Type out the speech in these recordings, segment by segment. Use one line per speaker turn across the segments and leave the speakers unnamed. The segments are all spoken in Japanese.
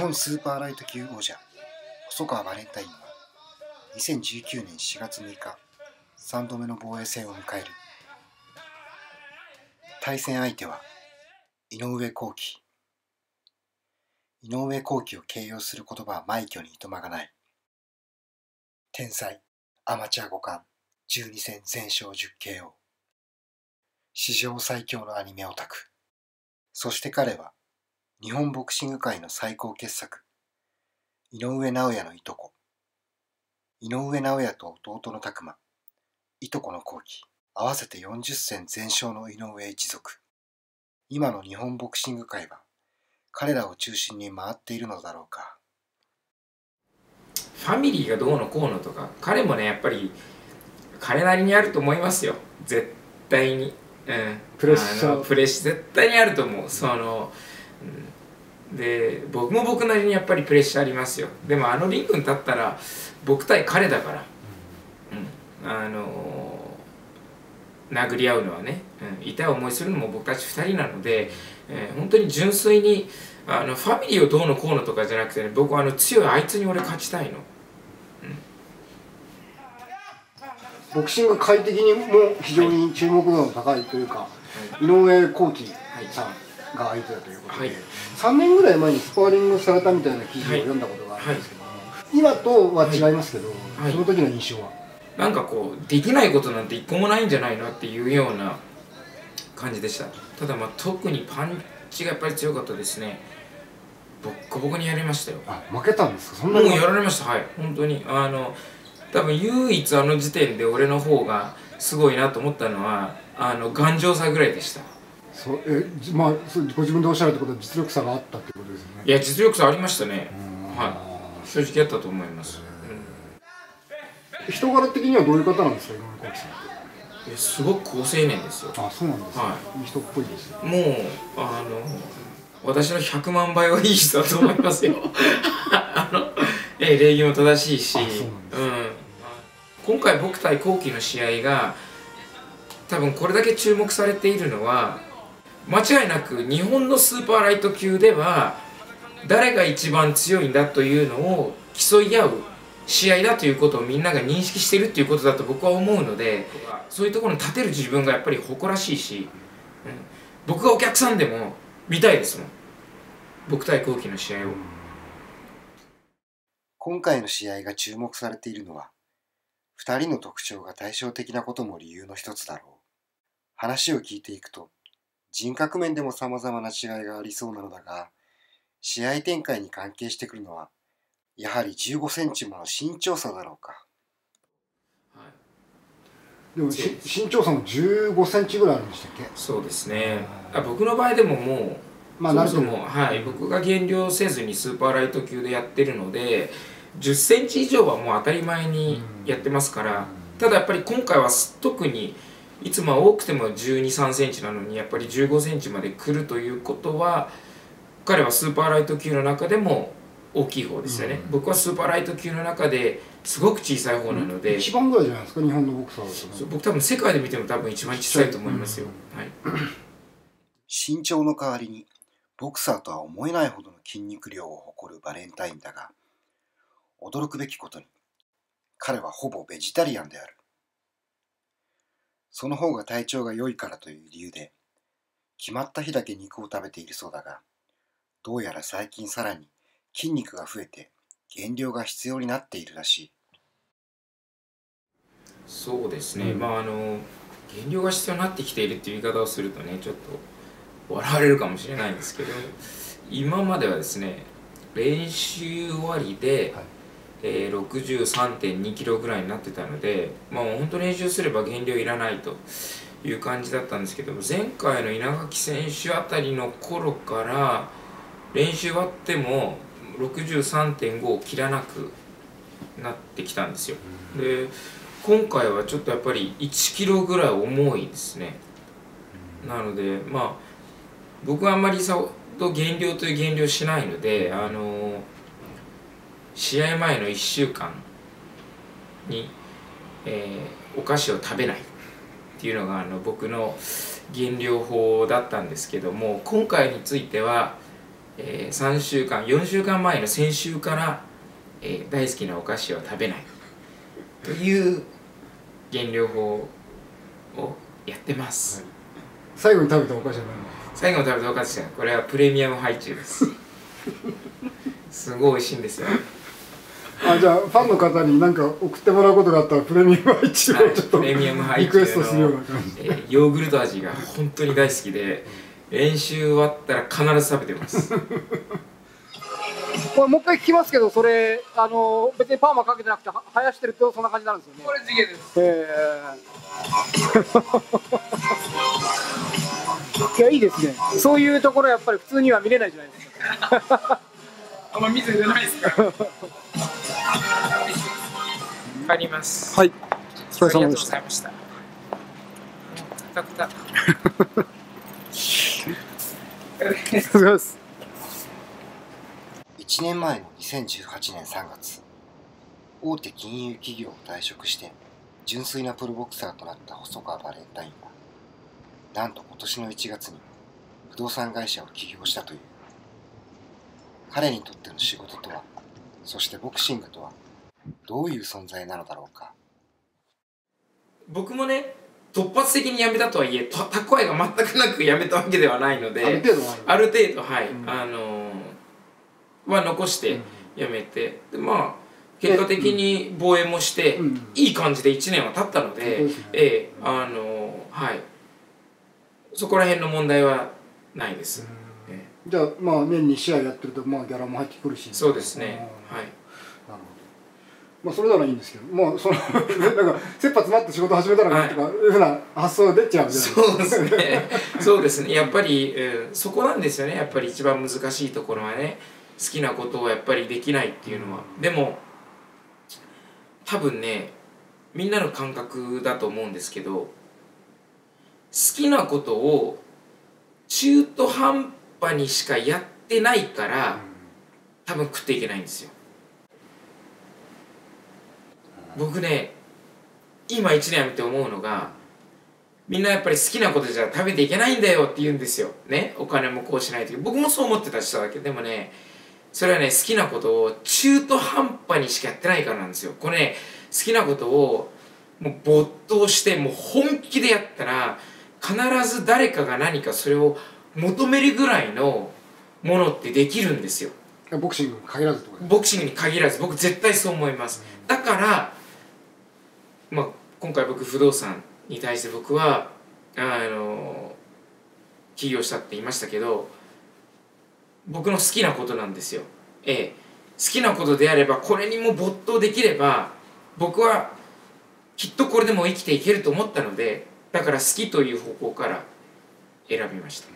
本スーパーライト級王者細川バレンタインは2019年4月6日3度目の防衛戦を迎える。対戦相手は井上康生。井上康生を形容する言葉は枚挙にいとまがない。天才アマチュア五冠12戦全勝 10KO、 史上最強のアニメオタク。そして彼は日本ボクシング界の最高傑作井上尚弥のいとこ。井上尚弥と弟の拓磨、いとこの康生、合わせて40戦全勝の井上一族。今の日本ボクシング界は彼らを中心に回っているのだろうか。
ファミリーがどうのこうのとか、彼もねやっぱり彼なりにあると思いますよ、絶対に。
プレッシャー
絶対にあると思う。で僕も僕なりにやっぱりプレッシャーありますよ。でもリングに立ったら僕対彼だから、殴り合うのはね、痛い思いするのも僕たち2人なので、本当に純粋にファミリーをどうのこうのとかじゃなくてね、僕は強いあいつに俺勝ちたいの。
ボクシング界的にも非常に注目度の高いというか、井上康生さんが相手だということで、3年ぐらい前にスパーリングされたみたいな記事を読んだことがあるんですけども、今とは違いますけど、その時の印象は
なんかできないことなんて一個もないんじゃないのっていうような感じでした。ただ特にパンチがやっぱり強かったですね。ボッコボコにやりましたよ。
負けたんですか？そんなに
もうやられました。はい、本当に多分唯一時点で俺の方がすごいなと思ったのは頑丈さぐらいでした。
ご自分でおっしゃるってことは実力差があったってことですよね。
いや、実力差ありましたね。はい、正直あったと思います。
人柄的にはどういう方なんですか、井上康生さんって。
すごく好青年ですよ。
そうなんですね。いい人っぽいですよ。
もう私の100万倍はいい人だと思いますよ。礼儀も正しいし、今回僕対康生の試合が多分これだけ注目されているのは、間違いなく日本のスーパーライト級では誰が一番強いんだというのを競い合う試合だということをみんなが認識しているということだと僕は思うので、そういうところに立てる自分がやっぱり誇らしいし、僕がお客さんでも見たいですもん、僕対康生の試合を。
今回の試合が注目されているのは2人の特徴が対照的なことも理由の一つだろう。話を聞いていくと人格面でも様々な違いがありそうなのだが、試合展開に関係してくるのはやはり15センチもの身長差だろうか。
でも身長差も15センチぐらいあるんでしたっけ？
そうですね。僕の場合でももうそもそも、僕が減量せずにスーパーライト級でやってるので10センチ以上はもう当たり前にやってますから、ただやっぱり今回は特にいつもは多くても12、13センチなのにやっぱり15センチまで来るということは、彼はスーパーライト級の中でも大きい方ですよね。僕はスーパーライト級の中ですごく小さい方なので、
一番ぐらいじゃないですか、日本のボクサーだと。
僕多分世界で見ても多分一番小さいと思いますよ。
身長の代わりにボクサーとは思えないほどの筋肉量を誇るバレンタインだが、驚くべきことに彼はほぼベジタリアンである。その方が体調が良いからという理由で決まった日だけ肉を食べているそうだが、どうやら最近さらに筋肉が増えて減量が必要になっているらしい。
そうですね、減量が必要になってきているっていう言い方をするとね、ちょっと笑われるかもしれないんですけど、今まではですね、練習終わりで、63.2 キロぐらいになってたので、本当練習すれば減量いらないという感じだったんですけども、前回の稲垣選手あたりの頃から練習終わっても63.5 を切らなくなってきたんですよ。で今回はちょっとやっぱり1キロぐらい重いですね。なので僕はあんまり減量という減量しないので、試合前の1週間に、お菓子を食べないっていうのが僕の減量法だったんですけども、今回については 3週間4週間前の先週から、大好きなお菓子を食べないという減量法をやってます、はい、
最後に食べたお菓子は何？
最後に食べたお菓子はこれはプレミアムハイチュウですすごい美味しいんですよ。
じゃあファンの方に何か送ってもらうことがあったらプレミアムハイチュウをちょっと、
プレミアムハイ
リクエストするような感じ、
ヨーグルト味が本当に大好きで練習終わったら必ず食べてます
これもう一回聞きますけど、それ別にパーマかけてなくて生やしてるとそんな感じになるんですよね。
これ地毛です。
いや、いいですね。そういうところやっぱり普通には見れないじゃないですか
あんま水入れないですかあります。
はい、お疲れ様でした。
ありがとうございました。くたくた
1年前の2018年3月、大手金融企業を退職して純粋なプロボクサーとなった細川バレンタインは、なんと今年の1月に不動産会社を起業したという。彼にとっての仕事とは、そしてボクシングとはどういう存在なのだろうか。
僕もね、突発的に辞めたとはいえ、蓄えが全くなく辞めたわけではないので、ある程度はい、残して辞めて、でまあ結果的に防衛もして、いい感じで1年は経ったので、はい、そこら辺の問題はないです。
じゃあまあ年に試合やってるとギャラも入ってくるし。
そうですね。はい。なる
ほど。まあそれならいいんですけど、なんか切羽詰まって仕事始めたらとかいうふうな発想出ちゃうじゃないですか。
そうですね。そうですね。やっぱり、そこなんですよね。やっぱり一番難しいところはね、好きなことをやっぱりできないっていうのは。でも多分ね、みんなの感覚だと思うんですけど、好きなことを中途半端にしかやってないから多分食っていけないんですよ。僕ね、今1年やめて思うのが、みんなやっぱり好きなことじゃ食べていけないんだよって言うんですよね。お金もこうしないと。僕もそう思ってた人だけど、でもね、それはね、好きなことを中途半端にしかやってないからなんですよ。これね、好きなことをもう没頭してもう本気でやったら、必ず誰かが何かそれを求めるぐらいのものってできるんですよ。
ボクシングに限らずってことですか？ボ
クシングに限らず、僕絶対そう思います。だから今回僕不動産に対して僕は起業したって言いましたけど、僕の好きなことなんですよ。好きなことであればこれにも没頭できれば僕はきっとこれでも生きていけると思ったので、だから好きという方向から選びました。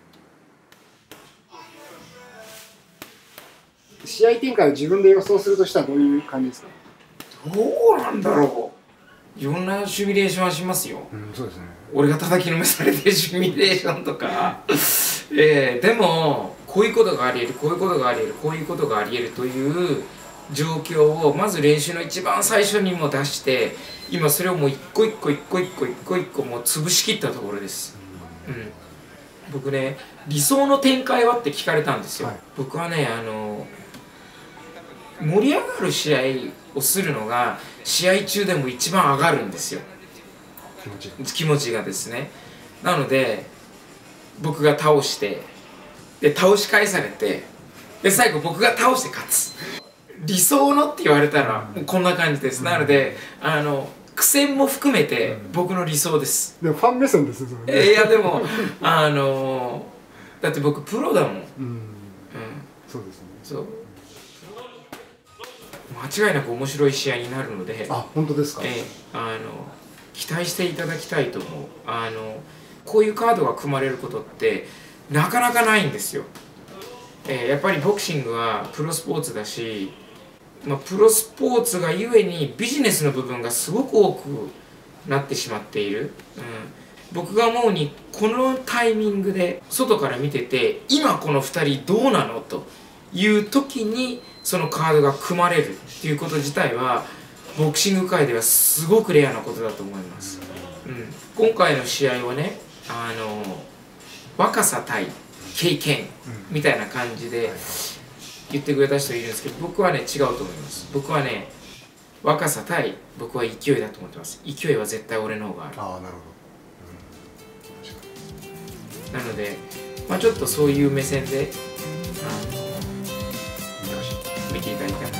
試合展開を自分で予想するとしたらどういう感じですか？
どうなんだろう。いろんなシミュレーションはしますよ。
そうですね。
俺が叩きのめされてるシミュレーションとかでもこういうことがあり得る、こういうことがあり得る、こういうことがあり得るという状況をまず練習の一番最初にも出して、今それをもう一個一個一個一個一個一個もう潰しきったところです。僕ね、理想の展開はって聞かれたんですよ。僕はね、盛り上がる試合をするのが試合中でも一番上がるんですよ、気持ちがですね。なので僕が倒して、で倒し返されて、で最後僕が倒して勝つ、理想のって言われたらもうこんな感じです。なので苦戦も含めて僕の理想です。
でもファン目線ですよそれ。
いやでもだって僕プロだもん。
そうですね。
そう、間違いなく面白い試合になるので、
本当ですか？
期待していただきたいと思う。こういうカードが組まれることってなかなかないんですよ。やっぱりボクシングはプロスポーツだし、プロスポーツがゆえにビジネスの部分がすごく多くなってしまっている。僕が思うにこのタイミングで外から見てて、今この2人どうなのという時にそのカードが組まれるっていうこと自体はボクシング界ではすごくレアなことだと思います。今回の試合はね、若さ対経験みたいな感じで言ってくれた人いるんですけど、僕はね違うと思います。僕はね若さ対僕は勢いだと思ってます。勢いは絶対俺の方がある。
ああ、なるほ
ど、なので、まあ、ちょっとそういう目線で見ていただきたいな。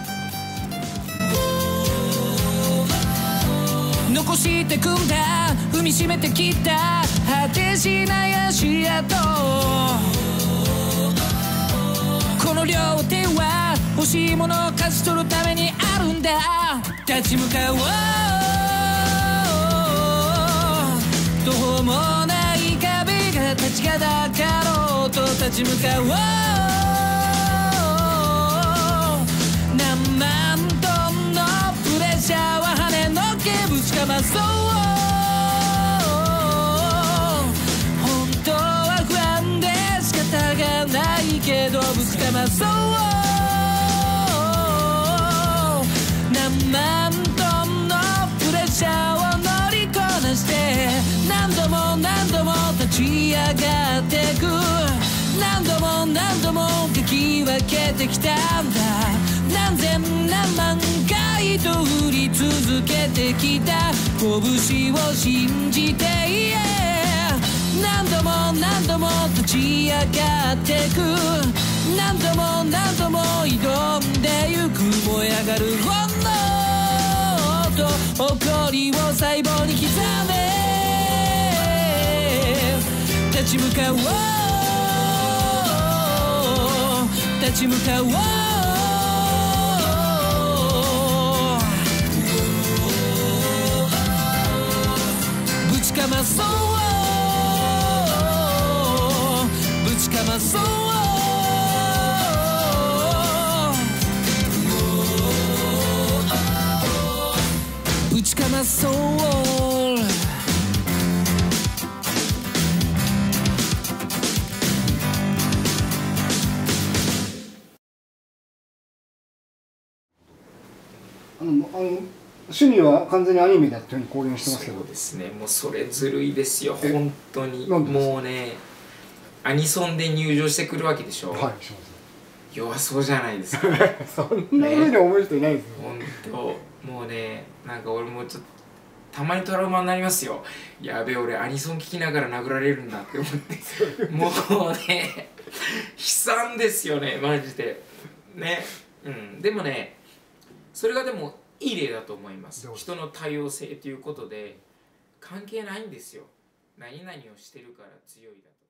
残してくんだ踏みしめてきた果てしない足跡、この両手は欲しいものを勝ち取るためにあるんだ。立ち向かおう、途方もない壁が立ちはだかろうと立ち向かおう、何万トンのプレッシャーは跳ねのけぶちかまそう、本当は不安で仕方がないけどぶちかまそう、何万トンのプレッシャーを乗りこなして何度も何度も立ち上がってく、何度も何度もかき分けてきたんだ。何千何万回と振り続けてきた拳を信じて、何度も何度も立ち上がってく、何度も何度も挑んでゆく、燃え上がる炎と誇りを細胞に刻め、立ち向かおう、立ち向かおう、ぶちかまそう、ぶちかまそう、ぶちかまそう。
趣味は完全にアニメだっていうふうに公言してますけど。
そうですね、もうそれずるいですよ本当に。もうねアニソンで入場してくるわけでしょ。
はい、します。
弱そうじゃないですか
そんな上で思う人いないですよ。
本当もうね、なんか俺もちょっとたまにトラウマになりますよ。やべえ俺アニソン聴きながら殴られるんだって思ってもうね悲惨ですよねマジでね。でもねそれがでもいい例だと思います。人の多様性ということで関係ないんですよ。何々をしてるから強いだと。